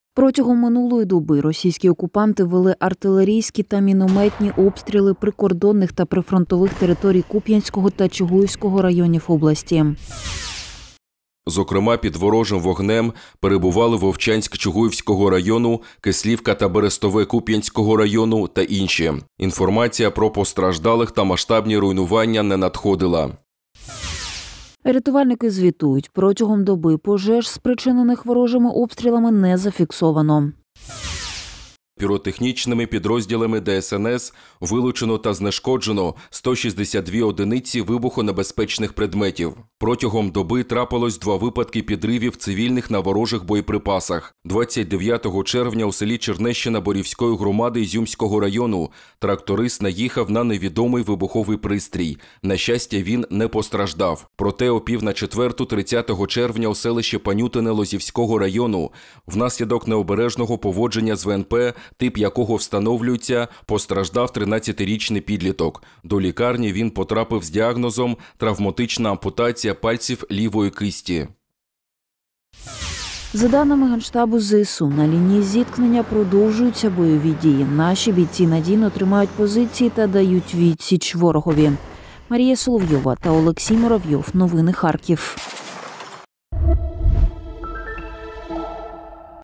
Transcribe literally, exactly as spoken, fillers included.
Протягом минулої доби російські окупанти вели артилерійські та мінометні обстріли прикордонних та прифронтових територій Куп'янського та Чугуївського районів області. Зокрема, під ворожим вогнем перебували Вовчанськ-Чугуївського району, Кислівка та Берестове Куп'янського району та інші. Інформація про постраждалих та масштабні руйнування не надходила. Рятувальники звітують, протягом доби пожеж, спричинених ворожими обстрілами, не зафіксовано. Піротехнічними підрозділами Де Ес Ен Ес вилучено та знешкоджено сто шістдесят дві одиниці вибухонебезпечних предметів. Протягом доби трапилось два випадки підривів цивільних на ворожих боєприпасах. двадцять дев'ятого червня у селі Чернещина Борівської громади Ізюмського району тракторист наїхав на невідомий вибуховий пристрій. На щастя, він не постраждав. Проте о пів на четверту тридцятого червня у селищі Панютине Лозівського району внаслідок необережного поводження з Ве Ен Пе, тип якого встановлюється, постраждав тринадцятирічний підліток. До лікарні він потрапив з діагнозом травматична ампутація пальців лівої кисті. За даними Генштабу Зе Ес У, на лінії зіткнення продовжуються бойові дії. Наші бійці надійно тримають позиції та дають відсіч ворогові. Марія Соловйова та Олексій Муравйов. Новини Харків.